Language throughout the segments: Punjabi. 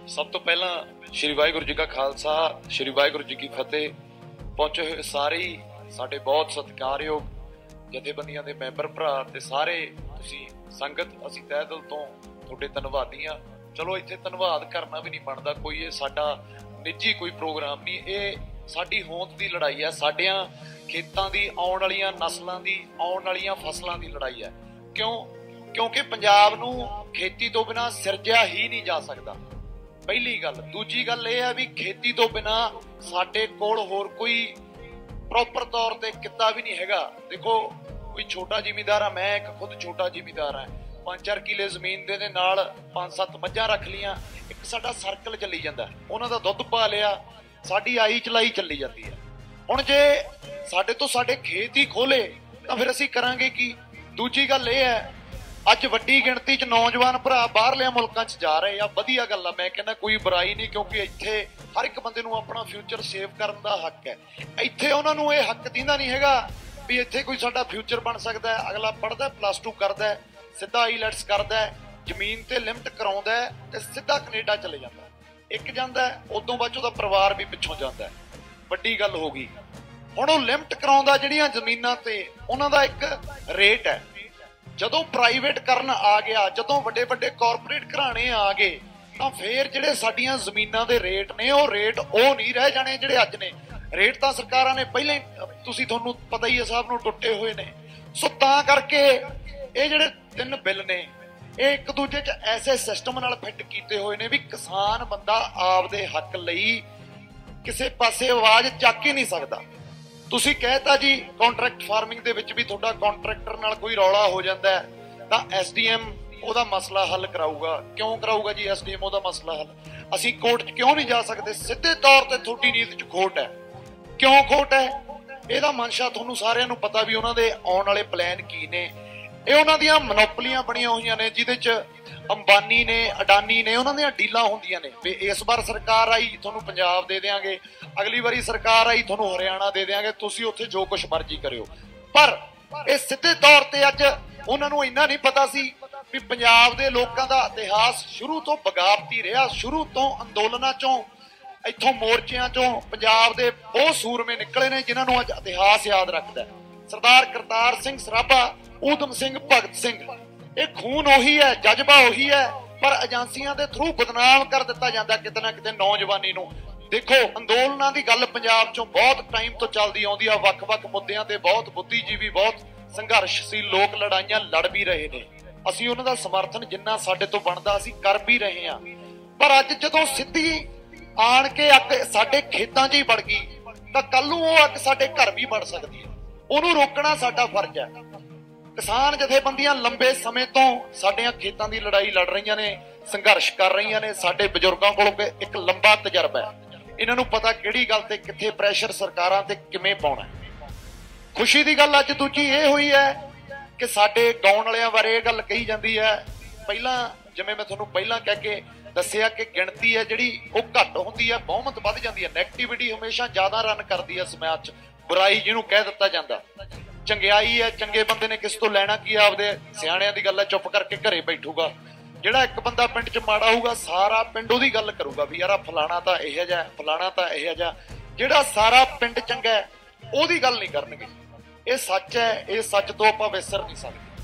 सब तो पहला श्री वाहिगुरू जी का खालसा श्री वाहिगुरू जी की फतेह। पहुंचे हुए सारे साडे बहुत सत्कारयोग जथेबंदियां दे मैंबर भरा ते सारे तुसी संगत असीं तहे दिल तो तुहाडे धन्नवादी हां। चलो इत्थे धन्नवाद करना भी नहीं बनदा, कोई ये साडा निजी कोई प्रोग्राम नहीं, ये साडी होंद दी लड़ाई है, साडियां खेतां दी आउण वालियां नस्लां दी आउण वालियां फसलां दी लड़ाई है। क्यों? क्योंकि पंजाब नूं खेती तो बिना सिरजिया ही नहीं जा सकदा, पहली गल। दूजी गल यह है भी खेती तो बिना साडे कोल होर कोई प्रॉपर तौर ते किता भी नहीं हैगा। देखो कोई छोटा जिमीदार है, मैं एक खुद छोटा जिमीदार है, 5-4 किले जमीन दे नाल 5-7 मझां रख लियां, एक साडा सर्कल चली जांदा, उन्हां दा दुੱਧ पा लिया, साडी आई चलाई चली जाती है। हुण जे साडे तो साडे खेत ही खोले तां फिर असीं करांगे की? दूजी गल यह है अज वड्डी गिणती च नौजवान भरा बाहरले मुल्कां च जा रहे आ, वधिया गल आ, मैं कहना कोई बुराई नहीं, क्योंकि इत्थे हर एक बंदे नूं अपना फ्यूचर सेव करन दा हक है। इत्थे उन्हां नूं इह हक दिंदा नहीं हैगा भी इत्थे कोई साडा फ्यूचर बन सकदा है। अगला पढ़दा +2 करदा है, सिद्धा आईलैट्स करदा है, जमीन ते लिमिट कराउंदा है ते सिद्धा कनेडा चले जांदा है, एक जांदा है, उदों बाਅਦ ਉਹਦਾ परिवार भी पिछों जांदा है, वड्डी गल हो गई। हुण ਉਹ लिमिट कराउंदा ਜਿਹੜੀਆਂ ਜ਼ਮੀਨਾਂ ਤੇ ਉਹਨਾਂ ਦਾ ਇੱਕ रेट है। ਜਦੋਂ ਪ੍ਰਾਈਵੇਟ ਕਰਨ ਆ ਗਿਆ, ਜਦੋਂ ਵੱਡੇ ਵੱਡੇ ਕਾਰਪੋਰੇਟ ਘਰਾਣੇ ਆ ਗਏ ਤਾਂ ਫੇਰ ਜਿਹੜੇ ਸਾਡੀਆਂ ਜ਼ਮੀਨਾਂ ਦੇ ਰੇਟ ਨੇ ਉਹ ਰੇਟ ਉਹ ਨਹੀਂ ਰਹਿ ਜਾਣੇ ਜਿਹੜੇ ਅੱਜ ਨੇ। ਰੇਟ ਤਾਂ ਸਰਕਾਰਾਂ ਨੇ ਪਹਿਲਾਂ ਹੀ ਤੁਹਾਨੂੰ ਪਤਾ ਹੀ ਹੈ ਸਭ ਨੂੰ ਟੁੱਟੇ ਹੋਏ ਨੇ। ਸੋ ਤਾਂ ਕਰਕੇ ਇਹ ਜਿਹੜੇ 3 ਬਿੱਲ ਨੇ ਇਹ ਇੱਕ ਦੂਜੇ 'ਚ ਐਸੇ ਸਿਸਟਮ ਨਾਲ ਫਿੱਟ ਕੀਤੇ ਹੋਏ ਨੇ ਵੀ ਕਿਸਾਨ ਬੰਦਾ ਆਪਦੇ ਹੱਕ ਲਈ ਕਿਸੇ ਪਾਸੇ ਆਵਾਜ਼ ਚੱਕ ਹੀ ਨਹੀਂ ਸਕਦਾ। ਤੁਸੀਂ ਕਹਿਤਾ ਜੀ ਕੰਟਰੈਕਟ ਫਾਰਮਿੰਗ ਦੇ ਵਿੱਚ ਵੀ ਤੁਹਾਡਾ ਕੰਟਰੈਕਟਰ ਨਾਲ ਕੋਈ ਰੌਲਾ ਹੋ ਜਾਂਦਾ ਤਾਂ ਐਸਡੀਐਮ ਉਹਦਾ ਮਸਲਾ ਹੱਲ ਕਰਾਊਗਾ। ਕਿਉਂ ਕਰਾਊਗਾ ਜੀ ਐਸਡੀਐਮ ਉਹਦਾ ਮਸਲਾ ਹੱਲ? ਅਸੀਂ ਕੋਰਟ 'ਚ ਕਿਉਂ ਨਹੀਂ ਜਾ ਸਕਦੇ? ਸਿੱਧੇ ਤੌਰ ਤੇ ਤੁਹਾਡੀ ਨੀਤ 'ਚ ਖੋਟ ਹੈ। ਕਿਉਂ ਖੋਟ ਹੈ? ਇਹਦਾ ਮਨਸ਼ਾ ਤੁਹਾਨੂੰ ਸਾਰਿਆਂ ਨੂੰ ਪਤਾ ਵੀ ਉਹਨਾਂ ਦੇ ਆਉਣ ਵਾਲੇ ਪਲਾਨ ਕੀ ਨੇ। ਇਹ ਉਹਨਾਂ ਦੀਆਂ ਮਨੋਪਲੀਆਂ ਬਣੀਆਂ ਹੋਈਆਂ ਨੇ ਜਿਹਦੇ 'ਚ ਅੰਬਾਨੀ ਨੇ ਅਡਾਨੀ ਨੇ ਉਹਨਾਂ ਦੀਆਂ ਡੀਲਾਂ ਹੁੰਦੀਆਂ ਨੇ ਵੀ ਇਸ ਵਾਰ ਸਰਕਾਰ ਆਈ ਤੁਹਾਨੂੰ ਪੰਜਾਬ ਦੇ ਦਿਆਂਗੇ, ਅਗਲੀ ਵਾਰੀ ਸਰਕਾਰ ਆਈ ਤੁਹਾਨੂੰ ਹਰਿਆਣਾ ਦੇ ਦਿਆਂਗੇ, ਤੁਸੀਂ ਉੱਥੇ ਜੋ ਕੁਛ ਮਰਜ਼ੀ ਕਰਿਓ। ਪਰ ਇਹ ਸਿੱਧੇ ਤੌਰ ਤੇ ਅੱਜ ਉਹਨਾਂ ਨੂੰ ਇੰਨਾ ਨਹੀਂ ਪਤਾ ਸੀ ਵੀ ਪੰਜਾਬ ਦੇ ਲੋਕਾਂ ਦਾ ਇਤਿਹਾਸ ਸ਼ੁਰੂ ਤੋਂ ਬਗਾਵਤੀ ਰਿਹਾ, ਸ਼ੁਰੂ ਤੋਂ ਅੰਦੋਲਨਾਂ ਚੋਂ ਇੱਥੋਂ ਮੋਰਚਿਆਂ ਚੋਂ ਪੰਜਾਬ ਦੇ ਬਹੁਤ ਸੂਰਮੇ ਨਿਕਲੇ ਨੇ ਜਿਨ੍ਹਾਂ ਨੂੰ ਅੱਜ ਇਤਿਹਾਸ ਯਾਦ ਰੱਖਦਾ। ਸਰਦਾਰ ਕਰਤਾਰ ਸਿੰਘ ਸਰਾਭਾ, ਊਧਮ ਸਿੰਘ, ਭਗਤ ਸਿੰਘ, ਇਹ ਖੂਨ ਉਹੀ ਹੈ, ਜਜ਼ਬਾ ਉਹੀ ਹੈ, ਪਰ ਏਜੰਸੀਆਂ ਦੇ ਥਰੂ ਬਦਨਾਮ ਕਰ ਦਿੱਤਾ ਜਾਂਦਾ ਕਿਤੇ ਨਾ ਕਿਤੇ ਨੌਜਵਾਨੀ ਨੂੰ। ਦੇਖੋ ਅੰਦੋਲਨਾਂ ਦੀ ਗੱਲ ਪੰਜਾਬ ਚੋਂ ਬਹੁਤ ਟਾਈਮ ਤੋਂ ਚੱਲਦੀ ਆਉਂਦੀ ਆ, ਵੱਖ-ਵੱਖ ਮੁੱਦਿਆਂ ਤੇ ਬਹੁਤ ਬੁੱਧੀਜੀਵੀ ਬਹੁਤ ਸੰਘਰਸ਼ਸ਼ੀਲ ਲੋਕ ਲੜਾਈਆਂ ਲੜ ਵੀ ਰਹੇ ਨੇ, ਅਸੀਂ ਉਹਨਾਂ ਦਾ ਸਮਰਥਨ ਜਿੰਨਾ ਸਾਡੇ ਤੋਂ ਬਣਦਾ ਅਸੀਂ ਕਰ ਵੀ ਰਹੇ ਹਾਂ। ਪਰ ਅੱਜ ਜਦੋਂ ਸਿੱਧੀ ਆਣ ਕੇ ਅੱਗ ਸਾਡੇ ਖੇਤਾਂ 'ਚ ਹੀ ਵੜ ਗਈ ਤਾਂ ਕੱਲ ਨੂੰ ਉਹ ਅੱਗ ਸਾਡੇ ਘਰ ਵੀ ਵੜ ਸਕਦੀ ਹੈ, ਉਹਨੂੰ ਰੋਕਣਾ ਸਾਡਾ ਫਰਜ਼ ਹੈ। ਕਿਸਾਨ ਜਥੇਬੰਦੀਆਂ ਲੰਬੇ ਸਮੇਂ ਤੋਂ ਸਾਡੀਆਂ ਖੇਤਾਂ ਦੀ ਲੜਾਈ ਲੜ ਰਹੀਆਂ ਨੇ, ਸੰਘਰਸ਼ ਕਰ ਰਹੀਆਂ ਨੇ। ਸਾਡੇ ਬਜ਼ੁਰਗਾਂ ਕੋਲ ਇੱਕ ਲੰਬਾ ਤਜਰਬਾ ਹੈ, ਇਹਨਾਂ ਨੂੰ ਪਤਾ ਕਿਹੜੀ ਗੱਲ ਤੇ ਕਿੱਥੇ ਪ੍ਰੈਸ਼ਰ ਸਰਕਾਰਾਂ ਤੇ ਕਿਵੇਂ ਪਾਉਣਾ। ਖੁਸ਼ੀ ਦੀ ਗੱਲ ਅੱਜ ਦੂਜੀ ਇਹ ਹੋਈ ਹੈ ਕਿ ਸਾਡੇ ਗਾਉਣ ਵਾਲਿਆਂ ਬਾਰੇ ਇਹ ਗੱਲ ਕਹੀ ਜਾਂਦੀ ਹੈ। ਪਹਿਲਾਂ ਜਿਵੇਂ ਮੈਂ ਤੁਹਾਨੂੰ ਪਹਿਲਾਂ ਕਹਿ ਕੇ ਦੱਸਿਆ ਕਿ ਗਿਣਤੀ ਹੈ ਜਿਹੜੀ ਉਹ ਘੱਟ ਹੁੰਦੀ ਹੈ, ਬਹੁਮਤ ਵੱਧ ਜਾਂਦੀ ਹੈ। ਨੈਗੇਟਿਵਿਟੀ ਹਮੇਸ਼ਾ ਜ਼ਿਆਦਾ ਰਨ ਕਰਦੀ ਹੈ ਸਮਾਜ 'ਚ, ਬੁਰਾਈ ਜਿਹਨੂੰ ਕਹਿ ਦਿੱਤਾ ਜਾਂਦਾ। ਚੰਗਿਆਈ ਹੈ, ਚੰਗੇ ਬੰਦੇ ਨੇ ਕਿਸ ਤੋਂ ਲੈਣਾ ਕੀ, ਆਪਦੇ ਸਿਆਣਿਆਂ ਦੀ ਗੱਲ ਹੈ, ਚੁੱਪ ਕਰਕੇ ਘਰੇ ਬੈਠੂਗਾ। ਜਿਹੜਾ ਇੱਕ ਬੰਦਾ ਪਿੰਡ 'ਚ ਮਾੜਾ ਹੋਊਗਾ ਸਾਰਾ ਪਿੰਡ ਉਹਦੀ ਗੱਲ ਕਰੂਗਾ ਵੀ ਯਾਰ ਫਲਾਣਾ ਤਾਂ ਇਹੋ ਜਿਹਾ, ਫਲਾਣਾ ਤਾਂ ਇਹੋ ਜਿਹਾ। ਜਿਹੜਾ ਸਾਰਾ ਪਿੰਡ ਚੰਗਾ ਹੈ ਉਹਦੀ ਗੱਲ ਨਹੀਂ ਕਰਨਗੇ। ਇਹ ਸੱਚ ਹੈ, ਇਹ ਸੱਚ ਤੋਂ ਆਪਾਂ ਵਿਸਰ ਨਹੀਂ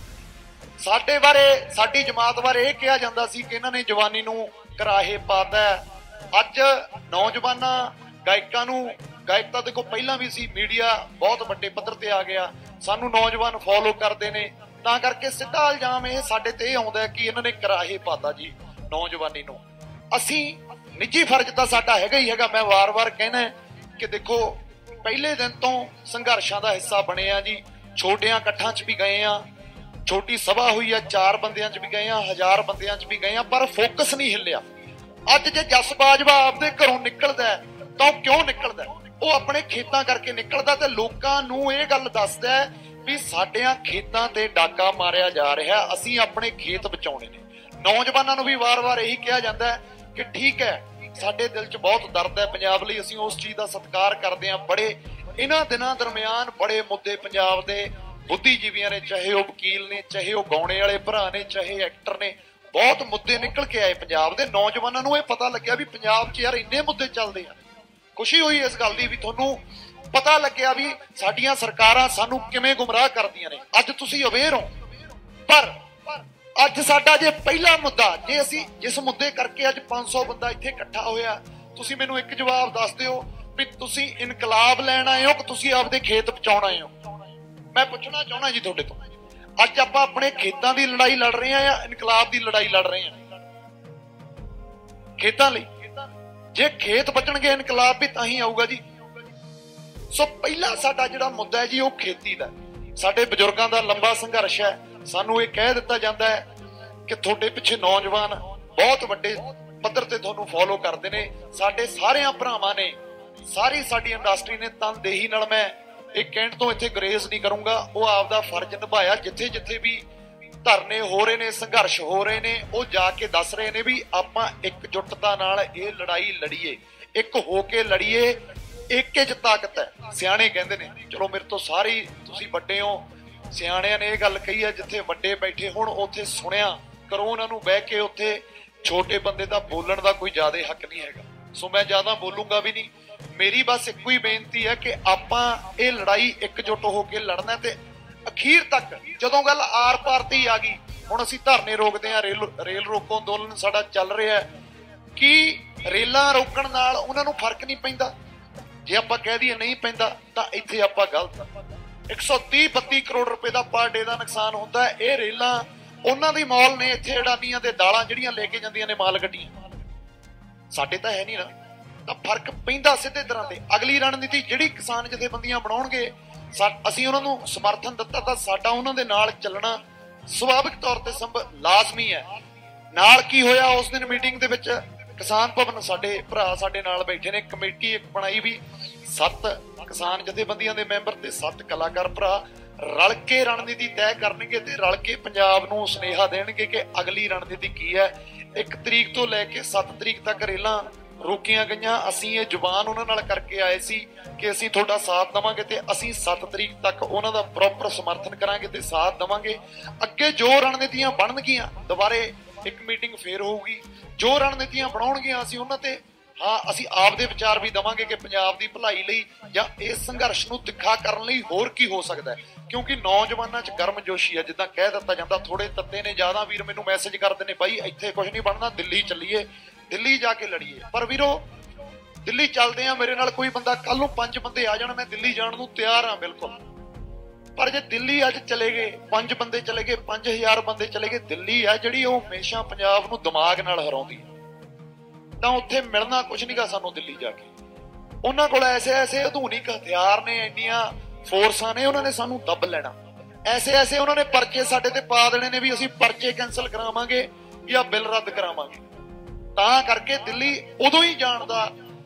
ਸਕਦੇ। ਸਾਡੇ ਬਾਰੇ, ਸਾਡੀ ਜਮਾਤ ਬਾਰੇ ਇਹ ਕਿਹਾ ਜਾਂਦਾ ਸੀ ਕਿ ਇਹਨਾਂ ਨੇ ਜਵਾਨੀ ਨੂੰ ਕਰਾਹੇ ਪਾਤਾ। ਅੱਜ ਨੌਜਵਾਨਾਂ ਗਾਇਕਾਂ ਨੂੰ, ਗਾਇਕ ਤਾਂ ਦੇਖੋ ਪਹਿਲਾਂ ਵੀ ਸੀ, ਮੀਡੀਆ ਬਹੁਤ ਵੱਡੇ ਪੱਧਰ ਤੇ ਆ ਗਿਆ, ਸਾਨੂੰ ਨੌਜਵਾਨ ਫੋਲੋ ਕਰਦੇ ਨੇ, ਤਾਂ ਕਰਕੇ ਸਿੱਧਾ ਇਲਜ਼ਾਮ ਇਹ ਸਾਡੇ ਤੇ ਇਹ ਆਉਂਦਾ ਕਿ ਇਹਨਾਂ ਨੇ ਕਰਾਹੇ ਪਾਤਾ ਜੀ ਨੌਜਵਾਨੀ ਨੂੰ। ਅਸੀਂ ਨਿੱਜੀ ਫਰਜ਼ ਤਾਂ ਸਾਡਾ ਹੈਗਾ ਹੀ ਹੈਗਾ। ਮੈਂ ਵਾਰ-ਵਾਰ ਕਹਿਣਾ ਕਿ ਦੇਖੋ ਪਹਿਲੇ ਦਿਨ ਤੋਂ ਸੰਘਰਸ਼ਾਂ ਦਾ ਹਿੱਸਾ ਬਣੇ ਆ ਜੀ, ਛੋਟਿਆਂ ਇਕੱਠਾਂ 'ਚ ਵੀ ਗਏ ਆ, ਛੋਟੀ ਸਭਾ ਹੋਈ ਆ, 4 ਬੰਦਿਆਂ 'ਚ ਵੀ ਗਏ ਆ, 1000 ਬੰਦਿਆਂ 'ਚ ਵੀ ਗਏ ਆ, ਪਰ ਫੋਕਸ ਨਹੀਂ ਹਿੱਲਿਆ। ਅੱਜ ਜੇ ਜਸ ਬਾਜਵਾ ਆਪਦੇ ਘਰੋਂ ਨਿਕਲਦਾ ਤਾਂ ਉਹ ਕਿਉਂ ਨਿਕਲਦਾ? ਉਹ ਆਪਣੇ ਖੇਤਾਂ ਕਰਕੇ ਨਿਕਲਦਾ ਤੇ ਲੋਕਾਂ ਨੂੰ ਇਹ ਗੱਲ ਦੱਸਦਾ ਵੀ ਸਾਡਿਆਂ ਖੇਤਾਂ ਤੇ ਡਾਕਾ ਮਾਰਿਆ ਜਾ ਰਿਹਾ, ਅਸੀਂ ਆਪਣੇ ਖੇਤ ਬਚਾਉਣੇ ਨੇ। ਨੌਜਵਾਨਾਂ ਨੂੰ ਵੀ ਵਾਰ-ਵਾਰ ਇਹੀ ਕਿਹਾ ਜਾਂਦਾ ਕਿ ਠੀਕ ਹੈ, ਸਾਡੇ ਦਿਲ 'ਚ ਬਹੁਤ ਦਰਦ ਹੈ ਪੰਜਾਬ ਲਈ, ਅਸੀਂ ਉਸ ਚੀਜ਼ ਦਾ ਸਤਿਕਾਰ ਕਰਦੇ ਹਾਂ। ਬੜੇ ਇਹਨਾਂ ਦਿਨਾਂ ਦਰਮਿਆਨ ਬੜੇ ਮੁੱਦੇ ਪੰਜਾਬ ਦੇ ਬੁੱਧੀਜੀਵੀਆਂ ਨੇ, ਚਾਹੇ ਉਹ ਵਕੀਲ ਨੇ, ਚਾਹੇ ਉਹ ਗਾਉਣੇ ਵਾਲੇ ਭਰਾ ਨੇ, ਚਾਹੇ ਐਕਟਰ ਨੇ, बहुत मुद्दे निकल के आए पंजाब दे नौजवानों नूं। पता लग्या भी पंजाब च यार इन्ने मुद्दे चलदे आ। खुशी हुई इस गल दी भी तुहानूं पता लग्या भी साडियां सरकारां सानूं किवें गुमराह करदियां ने। अज तुसीं अवेयर हो, पर अज साडा जे पहला मुद्दा, जे असीं जिस मुद्दे करके अज 500 बंदा इत्थे इकट्ठा होया, तुसीं मैनूं एक जवाब दस दिओ भी तुसीं इनकलाब लैण आए हो कि तुसीं आपदे खेत बचाउण आए हो? मैं पुछना चाहुंदा जी तुहाडे तो, अज आपां अपने खेतां दी लड़ाई लड़ रहे हैं या इनकलाब दी लड़ाई लड़ रहे हैं? खेतां लई। जे खेत बचणगे इनकलाब भी तां ही आऊगा जी। सो पहला साडा जिहड़ा मुद्दा है जी वो खेती दा। साडे बजुर्गां दा लंबा संघर्ष है। सानूं ये कह दित्ता जांदा है कि तुहाडे पिछे नौजवान बहुत वड्डे पੱਧਰ ते तुहानूं फॉलो करदे ने। साडे सारियां भरावां ने, सारी साडी इंडस्ट्री ने तनदेही नाल, मैं एक कहण तो इत्थे ग्रेस नहीं करूंगा, वो आपदा फर्ज निभाया। जिथे जिथे भी धरने हो रहे ने, संघर्ष हो रहे ने, वो जाके दस रहे ने भी आपां एकजुटता नाल ये लड़ाई लड़ीए, एक होके लड़ीए। एक च ताकत है, सियाणे कहंदे ने। चलो मेरे तो सारी तुसीं वड्डे हो, सियाणिਆਂ ने यह गल कही है, जिथे वड्डे बैठे हुण उत्थे सुणिया करो उन्हां नूं बह के। उत्थे छोटे बंदे दा बोलण दा कोई ज्यादा हक नहीं हैगा। सो मैं ज्यादा बोलूंगा भी नहीं। मेरी बस एक ही बेनती है कि आपां ये लड़ाई एकजुट होके लड़ना ते अखीर तक। जदों गल आर पार ते आ गई, हुण असीं धरने रोकदे आ, रेल रोको अंदोलन साडा चल रहा है, कि रेलां रोकण नाल उन्हां नूं फर्क नहीं पैंदा? जे आपां कह दईए नहीं पैंदा तां इत्थे आपां गलत। 130-32 करोड़ रुपए का पर डे का नुकसान होता है। ये रेलां उन्हां दी मॉल ने, इत्थे अडानियां दे दालां जिहड़ियां लेके जांदियां ने माल गड्डियां, साडे तां है नहीं ना। तां फर्क पैंदा सीधे तरह ते। अगली रणनीति जिहड़ी किसान जथेबंदियां बनाउणगे, असीं उन्हां नूं समर्थन दित्ता तां साडा उन्हां दे नाल चलना सुभाविक तौर ते लाजमी है। नाल की होया उस दिन मीटिंग दे विच, किसान भवन साडे भरा साडे नाल बैठे ने, कमेटी एक बनाई भी 7 किसान जथेबंदियां दे मैंबर ते 7 कलाकार भरा रल के रणनीति तय करनगे ते रल के पंजाब नूं सुनेहा देणगे कि अगली रणनीति की है। 1 तरीक तो लैके 7 तरीक तक रेलां रोकियां गईयां। असीं ये जुबान उन्हां नाल करके आए सी कि असीं तुहाडा साथ देवांगे ते असीं 7 तरीक तक उन्हां दा प्रॉपर समर्थन करांगे ते साथ देवांगे। अगे जो रणनीतियां बनणगीਆਂ दुबारे एक मीटिंग फेर होਊगी। जो रणनीतियां बनाउणगੀਆਂ असीं उन्हां ते हाँ असीं आपदे विचार भी देवांगे कि पंजाब दी भलाई लई जां इस संघर्ष नूं तिखा करन लई होर की हो सकदा है। क्योंकि नौजवानां च गर्मजोशी है, जिद्दां कह दित्ता जांदा। थोड़े तत्ते ने ज्यादा वीर मैनूं मैसेज करदे ने, बाई इत्थे कुछ नहीं बनना, दिल्ली चलीए, दिल्ली जाके लड़ीए। पर वीरो दिल्ली चलदे आ, मेरे नाल कोई बंदा कल नूं 5 बंदे आ जाण, मैं दिल्ली जाण नूं तैयार हाँ बिल्कुल। पर जे दिल्ली अज चले गए 5 बंदे चले गए, 5000 बंदे चले गए, दिल्ली है जिहड़ी वो हमेशा पंजाब नूं दिमाग नाल हराउंदी है। तां उत्थे मिलना कुछ नहीं गा सानूं दिल्ली जाके। उन्हां कोल ऐसे ऐसे आधुनिक हथियार ने, इंनियां फोर्सां ने, उन्हां ने सानूं दब लेना। ऐसे ऐसे उन्हां ने परचे साडे ते पा देने ने भी असीं परचे कैंसल करावांगे या बिल रद्द करावांगे। तां करके दिल्ली उदों ही जाण दा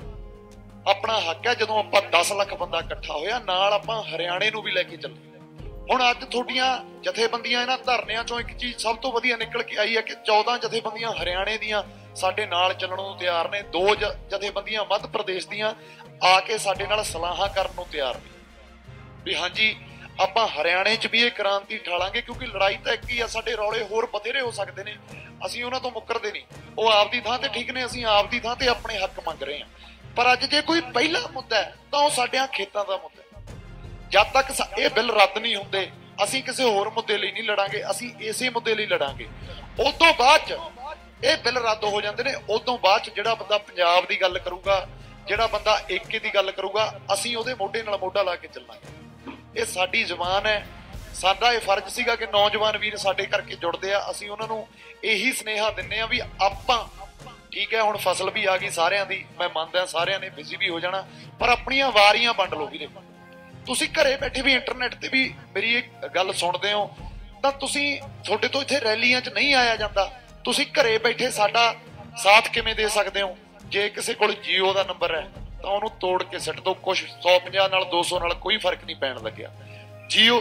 अपना हक है जदों आपां 10 लाख बंदा इकट्ठा होया, नाल आपां हरियाणे नूं भी लैके चले। हुण अज तुहाडीआं जथेबंदियां इन्हां धरनिਆਂ चों एक चीज़ सब तो वधिया निकल के आई है कि 14 जथेबंदियां हरियाणे दीआं साडे नाल चलण नूं तैयार ने, 2 जथेबंदियां मध्य प्रदेश दीआं आके साडे नाल सलाहां करन नूं तैयार ने भी हाँ जी आपां हरियाणे च भी ये क्रांति ठालांगे। क्योंकि लड़ाई तां एक ही आ, साडे रौले होर बथेरे हो सकदे ने, असीं उन्हां तों मुकरदे नहीं। वो आपदी थां ते ठीक ने, असीं आपदी थां ते अपने हक मंग रहे हां। पर अज जे कोई पहला मुद्दा है तां ओह साडिआं खेतां दा मुद्दा। जब तक ये बिल रद्द नहीं होंदे असीं किसी होर मुद्दे लई नहीं लड़ांगे, असीं इसे मुद्दे लई लड़ांगे। उस तों बाद च ये बिल रद्द हो जांदे ने, उस तों बाद च जिहड़ा बंदा पंजाब दी गल करूगा, जिहड़ा बंदा एके दी गल करूगा, असीं उहदे मोढे नाल मोढा ला के चलांगे। ये साडी ज़बान है, साडा ये फर्ज सीगा कि नौजवान वीर साडे करके जुड़दे आ, असीं उहनां नूं यही सुनेहा दिंदे आ भी आपां ठीक है। हुण फसल भी आ गई सारिआं दी, मैं मंनदा सारिआं ने बिजी भी हो जाना, पर अपणीआं वारीआं वंड लओ वीरे। तुसीं घरे बैठे भी इंटरनेट ते भी मेरी एक गल सुणदे हो तां तुसीं, तुहाडे तो इत्थे रैलियां च नहीं आया जांदा, तुसीं घरे बैठे साडा साथ किवें दे सकदे हो? जे किसी कोल जियो दा नंबर है तां ओहनूं तोड़ के सट दो, कुछ 150 नाल 200 नाल कोई फर्क नहीं पैण लग्या। जियो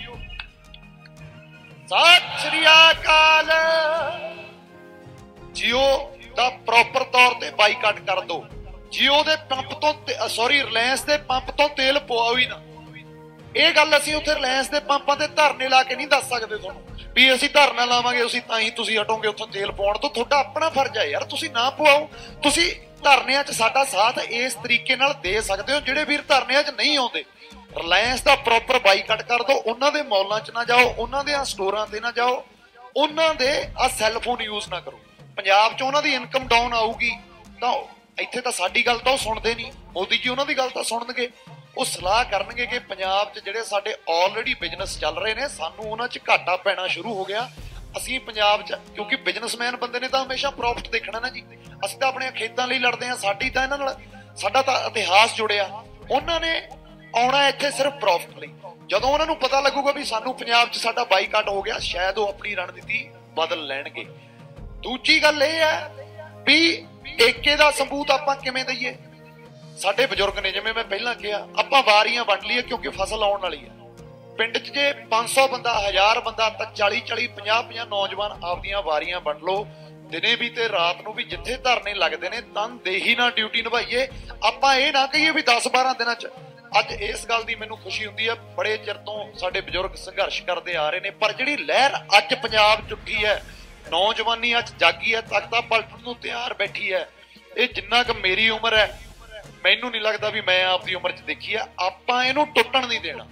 सत श्री अकाल, जियो दा प्रॉपर तौर ते बाईकाट कर दो। जियो दे पंप तो सॉरी रिलायंस दे पंप तो तेल पवाओ ही ना। ਇਹ ਗੱਲ ਅਸੀਂ ਉੱਥੇ ਰਿਲਾयंस ਦੇ ਪੰਪਾਂ ਤੇ ਧਰਨੇ ਲਾ ਕੇ ਨਹੀਂ ਦੱਸ ਸਕਦੇ ਤੁਹਾਨੂੰ ਵੀ ਅਸੀਂ ਧਰਨਾ ਲਾਵਾਂਗੇ ਅਸੀਂ ਤਾਂ ਹੀ ਤੁਸੀਂ ਹਟੋਗੇ ਉੱਥੋਂ ਤੇਲ ਪਾਉਣ ਤੋਂ। ਤੁਹਾਡਾ ਆਪਣਾ ਫਰਜ਼ ਹੈ ਯਾਰ, ਤੁਸੀਂ ਨਾ ਪਵਾਓ। ਤੁਸੀਂ ਧਰਨਿਆਂ 'ਚ ਸਾਡਾ ਸਾਥ ਇਸ ਤਰੀਕੇ ਨਾਲ ਦੇ ਸਕਦੇ ਹੋ। ਜਿਹੜੇ ਵੀਰ ਧਰਨਿਆਂ 'ਚ ਨਹੀਂ ਆਉਂਦੇ, ਰਿਲਾਇੰਸ ਦਾ ਪ੍ਰੋਪਰ ਬਾਈਕਾਟ ਕਰ ਦਿਓ। ਉਹਨਾਂ ਦੇ ਮੌਲਾਂ 'ਚ ਨਾ ਜਾਓ, ਉਹਨਾਂ ਦੇ ਸਟੋਰਾਂ ਤੇ ਨਾ ਜਾਓ, ਉਹਨਾਂ ਦੇ ਸੈੱਲਫੋਨ ਯੂਜ਼ ਨਾ ਕਰੋ। ਪੰਜਾਬ 'ਚ ਉਹਨਾਂ ਦੀ ਇਨਕਮ ਡਾਊਨ ਆਊਗੀ ਤਾਂ ਇੱਥੇ ਤਾਂ ਸਾਡੀ ਗੱਲ ਤਾਂ ਉਹ ਸੁਣਦੇ ਨਹੀਂ। ਮੋਦੀ ਜੀ ਉਹਨਾਂ ਦੀ ਗੱਲ ਤਾਂ ਸੁਣਨਗੇ। ਉਹ ਸਲਾਹ ਕਰਨਗੇ ਕਿ ਪੰਜਾਬ 'ਚ ਜਿਹੜੇ ਸਾਡੇ ਆਲਰੇਡੀ ਬਿਜ਼ਨਸ ਚੱਲ ਰਹੇ ਨੇ, ਸਾਨੂੰ ਉਹਨਾਂ 'ਚ ਘਾਟਾ ਪੈਣਾ ਸ਼ੁਰੂ ਹੋ ਗਿਆ। ਅਸੀਂ ਪੰਜਾਬ 'ਚ, ਕਿਉਂਕਿ ਬਿਜ਼ਨਸਮੈਨ ਬੰਦੇ ਨੇ ਤਾਂ ਹਮੇਸ਼ਾ ਪ੍ਰੋਫਿਟ ਦੇਖਣਾ ਨਾ ਜੀ। ਅਸੀਂ ਤਾਂ ਆਪਣੇ ਖੇਤਾਂ ਲਈ ਲੜਦੇ ਹਾਂ। ਸਾਡੀ ਤਾਂ ਇਹਨਾਂ ਨਾਲ, ਸਾਡਾ ਤਾਂ ਇਤਿਹਾਸ ਜੁੜਿਆ। ਉਹਨਾਂ ਨੇ ਆਉਣਾ ਇੱਥੇ ਸਿਰਫ ਪ੍ਰੋਫਿਟ ਲਈ। ਜਦੋਂ ਉਹਨਾਂ ਨੂੰ ਪਤਾ ਲੱਗੂਗਾ ਵੀ ਸਾਨੂੰ ਪੰਜਾਬ 'ਚ ਸਾਡਾ ਬਾਈਕਾਟ ਹੋ ਗਿਆ, ਸ਼ਾਇਦ ਉਹ ਆਪਣੀ ਰਣਨੀਤੀ ਬਦਲ ਲੈਣਗੇ। ਦੂਜੀ ਗੱਲ ਇਹ ਹੈ ਵੀ ਏਕੇ ਦਾ ਸਬੂਤ ਆਪਾਂ ਕਿਵੇਂ ਦਈਏ। ਸਾਡੇ ਬਜ਼ੁਰਗ ਨੇ, ਜਿਵੇਂ ਮੈਂ ਪਹਿਲਾਂ ਕਿਹਾ, ਆਪਾਂ ਵਾਰੀਆਂ ਵੰਡ ਲਈਏ ਕਿਉਂਕਿ ਫਸਲ ਆਉਣ ਵਾਲੀ ਹੈ। ਪਿੰਡ 'ਚ ਜੇ 500 ਬੰਦਾ, 1000 ਬੰਦਾ, ਤਾਂ 40-40, 50-50 ਨੌਜਵਾਨ ਆਪਦੀਆਂ ਵਾਰੀਆਂ ਵੰਡ ਲਓ। ਦਿਨੇ ਵੀ ਤੇ ਰਾਤ ਨੂੰ ਵੀ ਜਿੱਥੇ ਧਰਨੇ ਲੱਗਦੇ ਨੇ, ਤਨਦੇਹੀ ਨਾਲ ਡਿਊਟੀ ਨਿਭਾਈਏ। ਆਪਾਂ ਇਹ ਨਾ ਕਹੀਏ ਵੀ 10-12 ਦਿਨਾਂ 'ਚ। ਅੱਜ ਇਸ ਗੱਲ ਦੀ ਮੈਨੂੰ ਖੁਸ਼ੀ ਹੁੰਦੀ ਹੈ, ਬੜੇ ਚਿਰ ਤੋਂ ਸਾਡੇ ਬਜ਼ੁਰਗ ਸੰਘਰਸ਼ ਕਰਦੇ ਆ ਰਹੇ ਨੇ, ਪਰ ਜਿਹੜੀ ਲਹਿਰ ਅੱਜ ਪੰਜਾਬ 'ਚ ਉੱਠੀ ਹੈ, ਨੌਜਵਾਨੀ ਅੱਜ ਜਾਗੀ ਹੈ, ਤਖਤਾ ਪਲਟਣ ਨੂੰ ਤਿਆਰ ਬੈਠੀ ਹੈ। ਇਹ ਜਿੰਨਾ ਕੁ ਮੇਰੀ ਉਮਰ ਹੈ, ਮੈਨੂੰ ਨਹੀਂ ਲੱਗਦਾ ਵੀ ਮੈਂ ਆਪਦੀ ਉਮਰ 'ਚ ਦੇਖੀ ਆ। ਆਪਾਂ ਇਹਨੂੰ ਟੁੱਟਣ ਨਹੀਂ ਦੇਣਾ।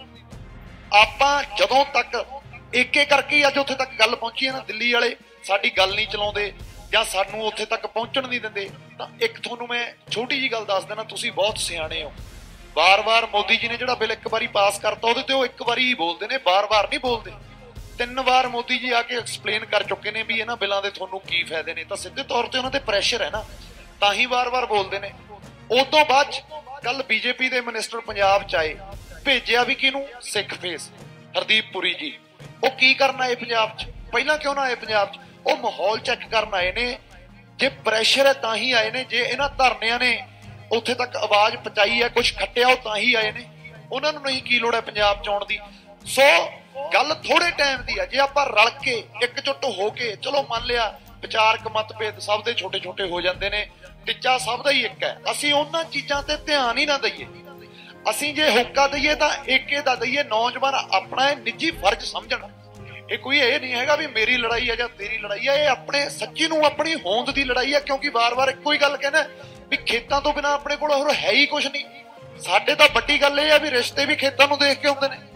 ਆਪਾਂ ਜਦੋਂ ਤੱਕ ਏਕੇ ਕਰਕੇ ਅੱਜ ਉੱਥੇ ਤੱਕ ਗੱਲ ਪਹੁੰਚੀ ਹੈ ਨਾ, ਦਿੱਲੀ ਵਾਲੇ ਸਾਡੀ ਗੱਲ ਨਹੀਂ ਚਲਾਉਂਦੇ ਜਾਂ ਸਾਨੂੰ ਉੱਥੇ ਤੱਕ ਪਹੁੰਚਣ ਨਹੀਂ ਦਿੰਦੇ, ਤਾਂ ਇੱਕ ਤੁਹਾਨੂੰ ਮੈਂ ਛੋਟੀ ਜੀ ਗੱਲ ਦੱਸ ਦੇਣਾ, ਤੁਸੀਂ ਬਹੁਤ ਸਿਆਣੇ ਹੋ। ਵਾਰ-ਵਾਰ ਮੋਦੀ ਜੀ ਨੇ ਜਿਹੜਾ ਬਿੱਲ ਇੱਕ ਵਾਰੀ ਪਾਸ ਕਰਤਾ, ਉਹਦੇ ਤੇ ਉਹ ਇੱਕ ਵਾਰੀ ਹੀ ਬੋਲਦੇ ਨੇ, ਵਾਰ-ਵਾਰ ਨਹੀਂ ਬੋਲਦੇ। 3 ਵਾਰ ਮੋਦੀ ਜੀ ਆ ਕੇ ਐਕਸਪਲੇਨ ਕਰ ਚੁੱਕੇ ਨੇ ਵੀ ਇਹਨਾਂ ਬਿੱਲਾਂ ਦੇ ਤੁਹਾਨੂੰ ਕੀ ਫਾਇਦੇ ਨੇ। ਤਾਂ ਸਿੱਧੇ ਤੌਰ ਤੇ ਉਹਨਾਂ ਤੇ ਪ੍ਰੈਸ਼ਰ ਹੈ ਨਾ, ਤਾਂ ਹੀ ਵਾਰ-ਵਾਰ ਬੋਲਦੇ ਨੇ। ਉਦੋਂ ਬਾਅਦ ਕੱਲ ਬੀਜੇਪੀ ਦੇ ਮਿਨਿਸਟਰ ਪੰਜਾਬ 'ਚ ਆਏ, ਭੇਜਿਆ ਵੀ ਕਿਹਨੂੰ? ਸਿੱਖ ਫੇਸ ਹਰਦੀਪ ਪੁਰੀ ਜੀ। ਉਹ ਕੀ ਕਰਨ ਆਏ ਪੰਜਾਬ 'ਚ? ਪਹਿਲਾਂ ਕਿਉਂ ਨਾ ਆਏ ਪੰਜਾਬ 'ਚ? ਉਹ ਮਾਹੌਲ ਚੈੱਕ ਕਰਨ ਆਏ ਨੇ। ਜੇ ਪ੍ਰੈਸ਼ਰ ਹੈ ਤਾਂ ਹੀ ਆਏ ਨੇ। ਜੇ ਇਹਨਾਂ ਧਰਨਿਆਂ ਨੇ ਉੱਥੇ ਤੱਕ ਆਵਾਜ਼ ਪਹੁੰਚਾਈ ਹੈ, ਕੁਝ ਖੱਟਿਆ, ਉਹ ਤਾਂ ਹੀ ਆਏ ਨੇ। ਉਹਨਾਂ ਨੂੰ ਨਹੀਂ ਕੀ ਲੋੜ ਹੈ ਪੰਜਾਬ 'ਚ ਆਉਣ ਦੀ। ਸੋ ਗੱਲ ਥੋੜੇ ਟਾਈਮ ਦੀ ਹੈ। ਜੇ ਆਪਾਂ ਰਲ ਕੇ ਇਕਜੁੱਟ ਹੋ ਕੇ, ਚਲੋ ਮੰਨ ਲਿਆ ਵਿਚਾਰਕ ਮਤਭੇਦ ਸਭ ਦੇ ਛੋਟੇ-ਛੋਟੇ ਹੋ ਜਾਂਦੇ ਨੇ, ਟੀਚਾ ਸਭ ਦਾ ਹੀ ਇੱਕ ਹੈ। ਅਸੀਂ ਉਹਨਾਂ ਚੀਜ਼ਾਂ ਤੇ ਧਿਆਨ ਹੀ ਨਾ ਦਈਏ। ਅਸੀਂ ਜੇ ਹੋਕਾ ਦਈਏ ਤਾਂ ਏਕੇ ਦਾ ਦਈਏ। ਨੌਜਵਾਨ ਆਪਣਾ ਨਿੱਜੀ ਫਰਜ਼ ਸਮਝਣ। ਇਹ ਕੋਈ ਇਹ ਨਹੀਂ ਹੈਗਾ ਵੀ ਮੇਰੀ ਲੜਾਈ ਹੈ ਜਾਂ ਤੇਰੀ ਲੜਾਈ ਹੈ। ਇਹ ਆਪਣੇ ਸੱਚੀ ਨੂੰ ਆਪਣੀ ਹੋਂਦ ਦੀ ਲੜਾਈ ਹੈ। ਕਿਉਂਕਿ ਵਾਰ-ਵਾਰ ਇੱਕੋ ਹੀ ਗੱਲ ਕਹਿੰਦਾ ਵੀ ਖੇਤਾਂ ਤੋਂ ਬਿਨਾਂ ਆਪਣੇ ਕੋਲ ਹੋਰ ਹੈ ਹੀ ਕੁਝ ਨਹੀਂ। ਸਾਡੇ ਤਾਂ ਵੱਡੀ ਗੱਲ ਇਹ ਹੈ ਵੀ ਰਿਸ਼ਤੇ ਵੀ ਖੇਤਾਂ ਨੂੰ ਦੇਖ ਕੇ ਹੁੰਦੇ ਨੇ।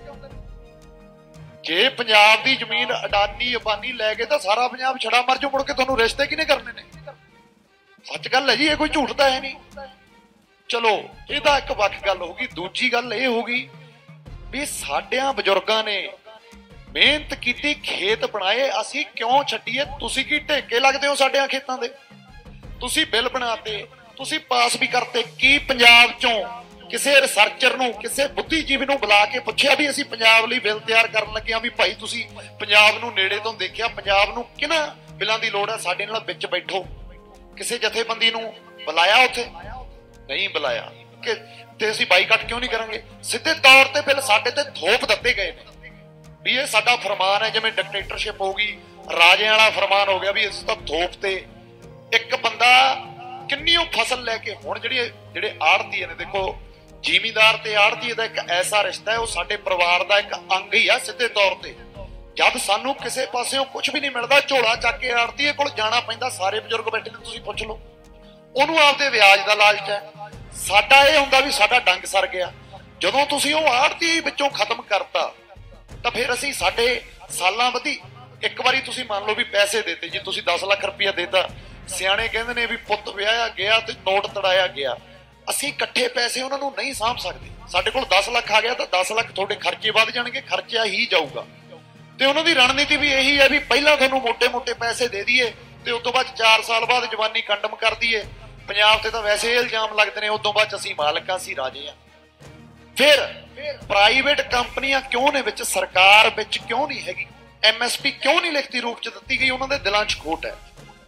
ਜੇ ਪੰਜਾਬ ਦੀ ਜ਼ਮੀਨ ਅਡਾਨੀ ਅੰਬਾਨੀ ਲੈ ਕੇ ਤਾਂ ਸਾਰਾ ਪੰਜਾਬ ਛੜਾ ਮਰ ਜਾਊ, ਮੁੜ ਕੇ ਤੁਹਾਨੂੰ ਰਿਸ਼ਤੇ ਕਿਹਨੇ ਕਰਨੇ ਨੇ? ਸੱਚ ਗੱਲ ਹੈ ਜੀ, ਇਹ ਕੋਈ ਝੂਠ ਤਾਂ ਹੈ ਨਹੀਂ। ਚਲੋ ਇਹਦਾ ਇੱਕ ਵੱਖ ਗੱਲ ਹੋ ਗਈ। ਦੂਜੀ ਗੱਲ ਇਹ ਹੋ ਗਈ ਵੀ ਸਾਡਿਆਂ ਬਜ਼ੁਰਗਾਂ ਨੇ ਮਿਹਨਤ ਕੀਤੀ, ਖੇਤ ਬਣਾਏ, ਅਸੀਂ ਕਿਉਂ ਛੱਡੀਏ? ਤੁਸੀਂ ਕੀ ਢੇਕੇ ਲੱਗਦੇ ਹੋ ਸਾਡਿਆਂ ਖੇਤਾਂ ਦੇ? ਤੁਸੀਂ ਬਿੱਲ ਬਣਾਤੇ, ਤੁਸੀਂ ਪਾਸ ਵੀ ਕਰਤੇ। ਕੀ ਪੰਜਾਬ ਚੋਂ ਕਿਸੇ ਰਿਸਰਚਰ ਨੂੰ, ਕਿਸੇ ਬੁੱਧੀਜੀਵੀ ਨੂੰ ਬੁਲਾ ਕੇ ਪੁੱਛਿਆ ਵੀ ਅਸੀਂ ਪੰਜਾਬ ਲਈ ਬਿੱਲ ਤਿਆਰ ਕਰਨ ਲੱਗੇ ਹਾਂ, ਵੀ ਭਾਈ ਤੁਸੀਂ ਪੰਜਾਬ ਨੂੰ ਨੇੜੇ ਤੋਂ ਦੇਖਿਆ, ਪੰਜਾਬ ਨੂੰ ਕਿਹਨਾਂ ਬਿੱਲਾਂ ਦੀ ਲੋੜ ਹੈ, ਸਾਡੇ ਨਾਲ ਵਿੱਚ ਬੈਠੋ? ਕਿਸੇ ਜਥੇਬੰਦੀ ਨੂੰ ਬੁਲਾਇਆ? ਉੱਥੇ ਨਹੀਂ ਬੁਲਾਇਆ। ਕਿ ਤੇ ਅਸੀਂ ਬਾਈਕਾਟ ਕਿਉਂ ਨਹੀਂ ਕਰਾਂਗੇ? ਸਿੱਧੇ ਤੌਰ ਤੇ ਬਿੱਲ ਸਾਡੇ ਤੇ ਥੋਪ ਦਿੱਤੇ ਗਏ ਨੇ ਵੀ ਇਹ ਸਾਡਾ ਫਰਮਾਨ ਹੈ। ਜਿਵੇਂ ਡਿਕਟੇਟਰਸ਼ਿਪ ਹੋ ਗਈ, ਰਾਜਿਆਂ ਵਾਲਾ ਫਰਮਾਨ ਹੋ ਗਿਆ ਵੀ ਇਸ ਤਾਂ ਥੋਪ ਤੇ। ਇੱਕ ਬੰਦਾ ਕਿੰਨੀ ਉਹ ਫਸਲ ਲੈ ਕੇ, ਹੁਣ ਜਿਹੜੇ ਆੜ੍ਹਤੀਏ ਨੇ, ਦੇਖੋ ਜ਼ਿਮੀਂਦਾਰ ਤੇ ਆੜ੍ਹਤੀਏ ਦਾ ਇੱਕ ਐਸਾ ਰਿਸ਼ਤਾ ਹੈ, ਉਹ ਸਾਡੇ ਪਰਿਵਾਰ ਦਾ ਇੱਕ ਅੰਗ ਹੀ ਆ ਸਿੱਧੇ ਤੌਰ ਤੇ। ਜਦ ਸਾਨੂੰ ਕਿਸੇ ਪਾਸਿਓਂ ਕੁਝ ਵੀ ਨਹੀਂ ਮਿਲਦਾ, ਝੋਲਾ ਚੱਕ ਕੇ ਆੜ੍ਹਤੀਏ ਕੋਲ ਜਾਣਾ ਪੈਂਦਾ। ਸਾਰੇ ਬਜ਼ੁਰਗ ਬੈਠੇ ਨੇ, ਤੁਸੀਂ ਪੁੱਛ ਲਓ। ਉਹਨੂੰ ਆਪਦੇ ਵਿਆਜ ਦਾ ਲਾਲਚ ਹੈ। ਸਾਡਾ ਇਹ ਹੁੰਦਾ ਵੀ ਸਾਡਾ ਡੰਗ ਸਰ ਗਿਆ। ਜਦੋਂ ਤੁਸੀਂ ਉਹ ਆੜ੍ਹਤੀ ਵਿੱਚੋਂ ਖਤਮ ਕਰਤਾ ਤਾਂ ਫਿਰ ਅਸੀਂ ਸਾਡੇ ਸਾਲਾਂ ਵਧੀ। ਇੱਕ ਵਾਰੀ ਤੁਸੀਂ ਮੰਨ ਲਓ ਵੀ ਪੈਸੇ ਦੇਤੇ ਜੀ, ਤੁਸੀਂ 10 ਲੱਖ ਰੁਪਇਆ ਦੇਤਾ। ਸਿਆਣੇ ਕਹਿੰਦੇ ਨੇ ਵੀ ਪੁੱਤ ਵਿਆਹਿਆ ਗਿਆ ਤੇ ਨੋਟ ਤੜਾਇਆ ਗਿਆ। ਅਸੀਂ ਇਕੱਠੇ ਪੈਸੇ ਉਹਨਾਂ ਨੂੰ ਨਹੀਂ ਸਾਂਭ ਸਕਦੇ। ਸਾਡੇ ਕੋਲ 10 ਲੱਖ ਆ ਗਿਆ ਤਾਂ 10 ਲੱਖ ਤੁਹਾਡੇ ਖਰਚੇ ਵੱਧ ਜਾਣਗੇ, ਖਰਚਿਆ ਹੀ ਜਾਊਗਾ। ਤੇ ਉਹਨਾਂ ਦੀ ਰਣਨੀਤੀ ਵੀ ਇਹੀ ਹੈ ਵੀ ਪਹਿਲਾਂ ਤੁਹਾਨੂੰ ਮੋਟੇ-ਮੋਟੇ ਪੈਸੇ ਦੇ ਦਈਏ ਤੇ ਉਸ ਤੋਂ ਬਾਅਦ 4 ਸਾਲ ਬਾਅਦ ਜਵਾਨੀ ਕੰਡਮ ਕਰ ਦਈਏ। ਪੰਜਾਬ ਤੇ ਤਾਂ ਵੈਸੇ ਇਹ ਇਲਜ਼ਾਮ ਲੱਗਦੇ ਨੇ, ਉਸ ਤੋਂ ਬਾਅਦ ਅਸੀਂ ਮਾਲਕ, ਅਸੀਂ ਰਾਜੇ ਆ। ਫਿਰ ਪ੍ਰਾਈਵੇਟ ਕੰਪਨੀਆਂ ਕਿਉਂ ਨੇ ਵਿੱਚ, ਸਰਕਾਰ ਵਿੱਚ ਕਿਉਂ ਨਹੀਂ ਹੈਗੀ? MSP ਕਿਉਂ ਨਹੀਂ ਲਿਖਤੀ ਰੂਪ ਚ ਦਿੱਤੀ ਗਈ? ਉਹਨਾਂ ਦੇ ਦਿਲਾਂ 'ਚ ਖੋਟ ਹੈ।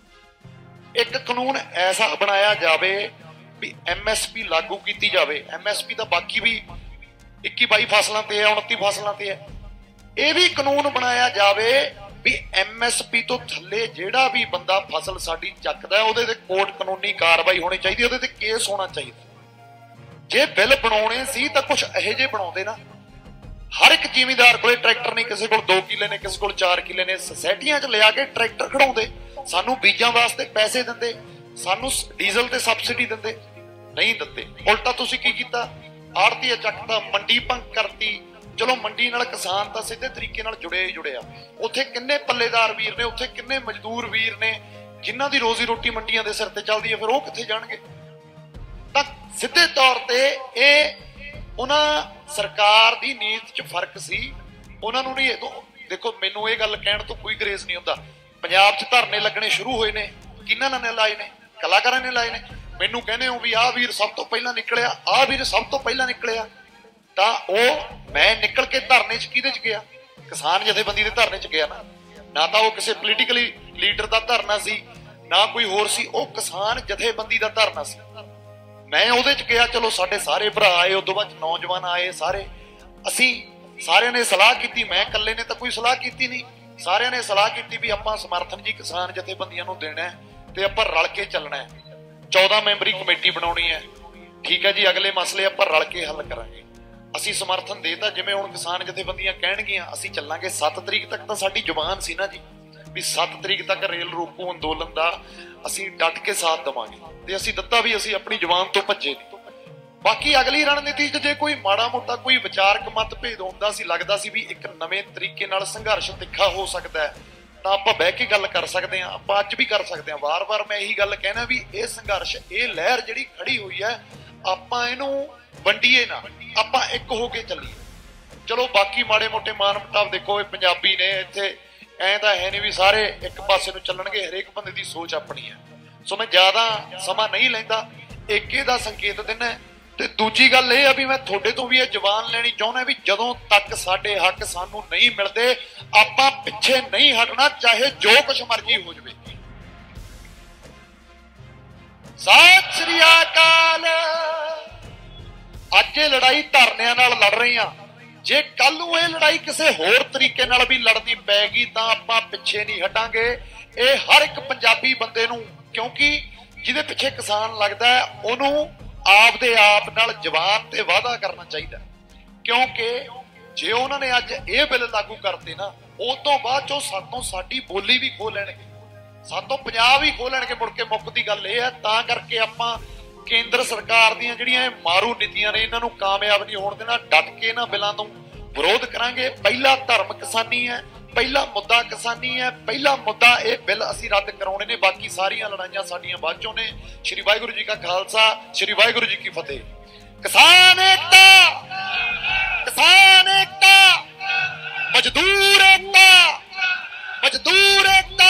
ਇੱਕ ਕਾਨੂੰਨ ਐਸਾ ਬਣਾਇਆ ਜਾਵੇ ਵੀ MSP ਲਾਗੂ ਕੀਤੀ ਜਾਵੇ। MSP ਤਾਂ ਬਾਕੀ ਵੀ 21-22 ਫਸਲਾਂ ਤੇ ਹੈ, 29 ਫਸਲਾਂ ਤੇ ਹੈ। ਇਹ ਵੀ ਕਾਨੂੰਨ ਬਣਾਇਆ ਜਾਵੇ ਵੀ MSP ਤੋਂ ਥੱਲੇ ਜਿਹੜਾ ਵੀ ਬੰਦਾ ਫਸਲ ਸਾਡੀ ਚੱਕਦਾ, ਉਹਦੇ ਤੇ ਕੋਰਟ ਕਾਨੂੰਨੀ ਕਾਰਵਾਈ ਹੋਣੀ ਚਾਹੀਦੀ, ਉਹਦੇ ਤੇ ਕੇਸ ਹੋਣਾ ਚਾਹੀਦਾ। ਜੇ ਬਿੱਲ ਬਣਾਉਣੇ ਸੀ ਤਾਂ ਕੁਛ ਇਹੋ ਜਿਹੇ ਬਣਾਉਂਦੇ ਨਾ। हर एक जिमीदार को ट्रैक्टर नहीं, किसी को 2 किले ने, किसी को 4 किले ने। सोसाइटियां च लिया के ट्रैक्टर खड़ाउंदे, सानू बीजां वास्ते पैसे दिंदे, सानू डीजल ते सबसिडी दिंदे, नहीं दिंदे। उल्टा तुसीं की कीता, आड़ती चकता, मंडी भंग करती। चलो मंडी नाल किसान तां सीधे तरीके नाल जुड़े ही जुड़े आ। उत्थे किन्ने पल्लेदार वीर ने, उत्थे किन्ने मजदूर वीर ने जिन्हां दी रोजी रोटी मंडियां दे सिर ते चलदी है, फिर वो कित्थे जाणगे? तां सीधे तौर ते ਇਹ ਉਹਨਾਂ सरकार दी नीत च फर्क सी। ਉਹਨਾਂ ਨੂੰ नहीं देखो, मैनू ये गल कहण तो कोई ग्रेस नहीं हुंदा। पंजाब च धरने लगने शुरू होए ने, किन्हां ने लाए ने? कलाकारां ने लाए ने। मैनू कहने हो भी आ वीर सब तो पहला निकलिया, आ वीर सब तो पहला निकलिया, तां ओ मैं निकल के धरने च किहदे च गया? किसान जथेबंदी दे धरने च गया ना। ना तां ओ किसी पोलीटिकली लीडर दा धरना सी, ना कोई होर सी, ओ किसान जथेबंदी दा धरना सी। मैं ਉਹਦੇ ਚ ਗਿਆ। ਚਲੋ ਸਾਡੇ ਸਾਰੇ ਭਰਾ ਆਏ, ਉਦੋਂ ਬਾਅਦ ਨੌਜਵਾਨ ਆਏ ਸਾਰੇ। ਅਸੀਂ ਸਾਰਿਆਂ ਨੇ ਸਲਾਹ ਕੀਤੀ, ਮੈਂ ਇਕੱਲੇ ਨੇ ਤਾਂ ਕੋਈ ਸਲਾਹ ਕੀਤੀ ਨਹੀਂ। ਸਾਰਿਆਂ ਨੇ ਸਲਾਹ ਕੀਤੀ ਵੀ ਆਪਾਂ ਸਮਰਥਨ ਜੀ ਕਿਸਾਨ ਜਥੇਬੰਦੀਆਂ ਨੂੰ ਦੇਣਾ ਹੈ ਤੇ ਆਪਾਂ ਰਲ ਕੇ ਚੱਲਣਾ ਹੈ। 14 ਮੈਂਬਰੀ ਕਮੇਟੀ ਬਣਾਉਣੀ ਹੈ, ਠੀਕ ਹੈ ਜੀ। ਅਗਲੇ ਮਸਲੇ ਆਪਾਂ ਰਲ ਕੇ ਹੱਲ ਕਰਾਂਗੇ। ਅਸੀਂ ਸਮਰਥਨ ਦੇਤਾ, ਜਿਵੇਂ ਹੁਣ ਕਿਸਾਨ ਜਥੇਬੰਦੀਆਂ ਕਹਿਣਗੀਆਂ ਅਸੀਂ ਚੱਲਾਂਗੇ। 7 ਤਰੀਕ ਤੱਕ ਤਾਂ ਸਾਡੀ ਜ਼ੁਬਾਨ ਸੀ ਨਾ ਜੀ ਵੀ 7 ਤਰੀਕ ਤੱਕ ਰੇਲ ਰੋਕੂ ਅੰਦੋਲਨ ਦਾ ਅਸੀਂ ਡਟ ਕੇ ਸਾਥ ਦੇਵਾਂਗੇ, ਤੇ ਅਸੀਂ ਦਿੱਤਾ ਵੀ। ਅਸੀਂ ਆਪਣੀ ਜ਼ੁਬਾਨ ਤੋਂ ਭੱਜੇ ਨਹੀਂ। ਬਾਕੀ ਅਗਲੀ ਰਣਨੀਤੀ 'ਚ ਜੇ ਕੋਈ ਮਾੜਾ ਮੋਟਾ ਕੋਈ ਵਿਚਾਰਕ ਮਤਭੇਦ ਹੁੰਦਾ ਸੀ, ਲੱਗਦਾ ਸੀ ਵੀ ਇੱਕ ਨਵੇਂ ਤਰੀਕੇ ਨਾਲ ਸੰਘਰਸ਼ ਤਿੱਖਾ ਹੋ ਸਕਦਾ ਹੈ, ਤਾਂ ਆਪਾਂ ਬਹਿ ਕੇ ਗੱਲ ਕਰ ਸਕਦੇ ਹਾਂ। ਆਪਾਂ ਅੱਜ ਵੀ ਕਰ ਸਕਦੇ ਹਾਂ। ਵਾਰ-ਵਾਰ ਮੈਂ ਇਹੀ ਗੱਲ ਕਹਿਣਾ ਵੀ ਇਹ ਸੰਘਰਸ਼, ਇਹ ਲਹਿਰ ਜਿਹੜੀ ਖੜੀ ਹੋਈ ਹੈ, ਆਪਾਂ ਇਹਨੂੰ ਵੰਡੀਏ ਨਾ, ਆਪਾਂ ਇੱਕ ਹੋ ਕੇ ਚੱਲੀਏ। ਚਲੋ ਬਾਕੀ ਮਾੜੇ ਮੋਟੇ ਮਾਨ ਮਟਾਵ ਦੇਖੋ, ਇਹ ਪੰਜਾਬੀ ਨੇ, ਇੱਥੇ ਐਂ ਤਾਂ ਹੈ ਨਹੀਂ ਵੀ ਸਾਰੇ ਇੱਕ ਪਾਸੇ ਨੂੰ ਚੱਲਣਗੇ। ਹਰੇਕ ਬੰਦੇ ਦੀ ਸੋਚ ਆਪਣੀ ਹੈ। ਸੋ ਮੈਂ ਜ਼ਿਆਦਾ ਸਮਾਂ ਨਹੀਂ ਲੈਂਦਾ, ਏਕੇ ਦਾ ਸੰਕੇਤ ਦਿੰਦਾ। ਤੇ ਦੂਜੀ ਗੱਲ ਇਹ ਆ ਵੀ ਮੈਂ ਤੁਹਾਡੇ ਤੋਂ ਵੀ ਇਹ ਜਵਾਨ ਲੈਣੀ ਚਾਹੁੰਦਾ ਵੀ ਜਦੋਂ ਤੱਕ ਸਾਡੇ ਹੱਕ ਸਾਨੂੰ ਨਹੀਂ ਮਿਲਦੇ, ਆਪਾਂ ਪਿੱਛੇ ਨਹੀਂ ਹਟਣਾ, ਚਾਹੇ ਜੋ ਕੁਛ ਮਰਜ਼ੀ ਹੋ ਜਾਵੇ। ਸਤਿ ਸ੍ਰੀ ਅਕਾਲ। ਅੱਜ ਇਹ ਲੜਾਈ ਧਰਨਿਆਂ ਨਾਲ ਲੜ ਰਹੇ ਆ। ਜੇ ਕੱਲ ਨੂੰ ਇਹ ਲੜਾਈ ਕਿਸੇ ਹੋਰ ਤਰੀਕੇ ਨਾਲ ਵੀ ਲੜਨੀ ਪੈ ਗਈ ਤਾਂ ਆਪਾਂ ਪਿੱਛੇ ਨਹੀਂ ਹਟਾਂਗੇ। ਇਹ ਹਰ ਇੱਕ ਪੰਜਾਬੀ ਬੰਦੇ ਨੂੰ, ਕਿਉਂਕਿ ਜਿਹਦੇ ਪਿੱਛੇ ਕਿਸਾਨ ਲੱਗਦਾ ਉਹਨੂੰ ਆਪਦੇ ਆਪ ਨਾਲ ਜ਼ਬਾਨ ਤੇ ਵਾਅਦਾ ਕਰਨਾ ਚਾਹੀਦਾ। ਕਿਉਂਕਿ ਜੇ ਉਹਨਾਂ ਨੇ ਅੱਜ ਇਹ ਬਿੱਲ ਲਾਗੂ ਕਰਤੇ ਨਾ, ਉਸ ਤੋਂ ਬਾਅਦ ਚੋਂ ਸਾਤੋਂ ਸਾਡੀ ਬੋਲੀ ਵੀ ਖੋਹ ਲੈਣਗੇ, ਸਾਤੋਂ ਪੰਜਾਬ ਵੀ ਖੋਹ ਲੈਣਗੇ। ਮੁੜ ਕੇ ਮੁੱਕਦੀ ਗੱਲ ਇਹ ਹੈ। ਤਾਂ ਕਰਕੇ ਆਪਾਂ ਕੇਂਦਰ ਸਰਕਾਰ ਦੀਆਂ ਜਿਹੜੀਆਂ ਇਹ ਮਾਰੂ ਨੀਤੀਆਂ ਨੇ, ਇਹਨਾਂ ਨੂੰ ਕਾਮਯਾਬ ਨਹੀਂ ਹੋਣ ਦੇਣਾ। ਡਟ ਕੇ ਇਹਨਾਂ ਬਿੱਲਾਂ ਨੂੰ ਵਿਰੋਧ ਕਰਾਂਗੇ। ਪਹਿਲਾ ਧਰਮ ਕਿਸਾਨੀ ਹੈ, ਪਹਿਲਾ ਮੁੱਦਾ ਕਿਸਾਨੀ ਹੈ, ਪਹਿਲਾ ਮੁੱਦਾ ਇਹ ਬਿੱਲ ਅਸੀਂ ਰੱਦ ਕਰਾਉਣੇ ਨੇ। ਬਾਕੀ ਸਾਰੀਆਂ ਲੜਾਈਆਂ ਸਾਡੀਆਂ ਬਾਅਦ ਚੋਂ ਨੇ। ਸ਼੍ਰੀ ਵਾਹਿਗੁਰੂ ਜੀ ਕਾ ਖਾਲਸਾ, ਸ਼੍ਰੀ ਵਾਹਿਗੁਰੂ ਜੀ ਕੀ ਫਤਿਹ। ਕਿਸਾਨ ਏਕਤਾ, ਕਿਸਾਨ ਏਕਤਾ, ਮਜ਼ਦੂਰ ਏਕਤਾ, ਮਜ਼ਦੂਰ ਏਕਤਾ।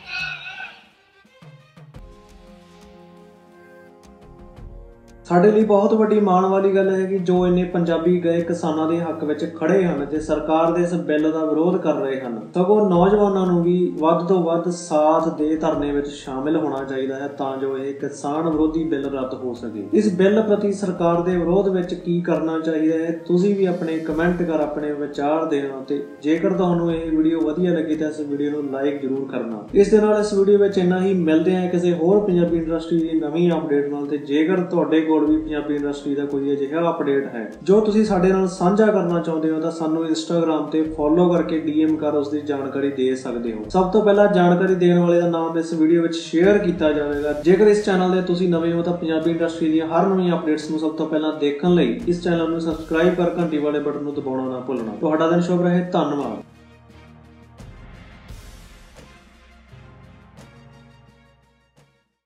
ਸਾਡੇ ਲਈ ਬਹੁਤ ਵੱਡੀ ਮਾਣ ਵਾਲੀ ਗੱਲ ਹੈ ਕਿ ਜੋ ਇੰਨੇ ਪੰਜਾਬੀ ਗਏ ਕਿਸਾਨਾਂ ਦੇ ਹੱਕ ਵਿੱਚ ਖੜੇ ਹਨ ਤੇ ਸਰਕਾਰ ਦੇ ਇਸ ਬਿੱਲ ਦਾ ਵਿਰੋਧ ਕਰ ਰਹੇ ਹਨ। ਸਗੋਂ ਨੌਜਵਾਨਾਂ ਨੂੰ ਵੀ ਵੱਧ ਤੋਂ ਵੱਧ ਸਾਥ ਦੇ ਧਰਨੇ ਵਿੱਚ ਸ਼ਾਮਿਲ ਹੋਣਾ ਚਾਹੀਦਾ ਹੈ ਤਾਂ ਜੋ ਇਹ ਕਿਸਾਨ ਵਿਰੋਧੀ ਬਿੱਲ ਰੱਦ ਹੋ ਸਕੇ। ਇਸ ਬਿੱਲ ਪ੍ਰਤੀ ਸਰਕਾਰ ਦੇ ਵਿਰੋਧ ਵਿੱਚ ਕੀ ਕਰਨਾ ਚਾਹੀਦਾ ਹੈ, ਤੁਸੀਂ ਵੀ ਆਪਣੇ ਕਮੈਂਟ ਕਰ ਆਪਣੇ ਵਿਚਾਰ ਦੇਣਾ। ਤੇ ਜੇਕਰ ਤੁਹਾਨੂੰ ਇਹ ਵੀਡੀਓ ਵਧੀਆ ਲੱਗੀ ਤਾਂ ਇਸ ਵੀਡੀਓ ਨੂੰ ਲਾਈਕ ਜ਼ਰੂਰ ਕਰਨਾ। ਇਸ ਦੇ ਨਾਲ ਇਸ ਵੀਡੀਓ ਵਿੱਚ ਇੰਨਾ ਹੀ। ਮਿਲਦੇ ਹਾਂ ਕਿਸੇ ਹੋਰ ਪੰਜਾਬੀ ਇੰਡਸਟਰੀ ਦੀ ਨਵੀਂ ਅਪਡੇਟ ਨਾਲ। ਤੇ ਜੇਕਰ ਤੁਹਾਡੇ ਕੋਲ ਵੀ ਪੰਜਾਬੀ ਇੰਡਸਟਰੀ ਦਾ ਕੋਈ ਅਜਿਹਾ ਅਪਡੇਟ ਹੈ ਜੋ ਤੁਸੀਂ ਸਾਡੇ ਨਾਲ ਸਾਂਝਾ ਕਰਨਾ ਚਾਹੁੰਦੇ ਹੋ ਤਾਂ ਸਾਨੂੰ ਇੰਸਟਾਗ੍ਰਾਮ ਤੇ ਫੋਲੋ ਕਰਕੇ DM ਕਰ ਉਸ ਦੀ ਜਾਣਕਾਰੀ ਦੇ ਸਕਦੇ ਹੋ। ਸਭ ਤੋਂ ਪਹਿਲਾਂ ਜਾਣਕਾਰੀ ਦੇਣ ਵਾਲੇ ਦਾ ਨਾਮ ਇਸ ਵੀਡੀਓ ਵਿੱਚ ਸ਼ੇਅਰ ਕੀਤਾ ਜਾਵੇਗਾ। ਜੇਕਰ ਇਸ ਚੈਨਲ ਦੇ ਤੁਸੀਂ ਨਵੇਂ ਹੋ ਤਾਂ ਪੰਜਾਬੀ ਇੰਡਸਟਰੀ ਦੀਆਂ ਹਰ ਨਵੀਂ ਅਪਡੇਟਸ ਨੂੰ ਸਭ ਤੋਂ ਪਹਿਲਾਂ ਦੇਖਣ ਲਈ ਇਸ ਚੈਨਲ ਨੂੰ ਸਬਸਕ੍ਰਾਈਬ ਕਰ ਘੰਟੀ ਵਾਲੇ ਬਟਨ ਨੂੰ ਦਬਾਉਣਾ ਨਾ ਭੁੱਲਣਾ। ਤੁਹਾਡਾ ਦਿਨ ਸ਼ੁਭ ਰਹੇ। ਧੰਨਵਾਦ।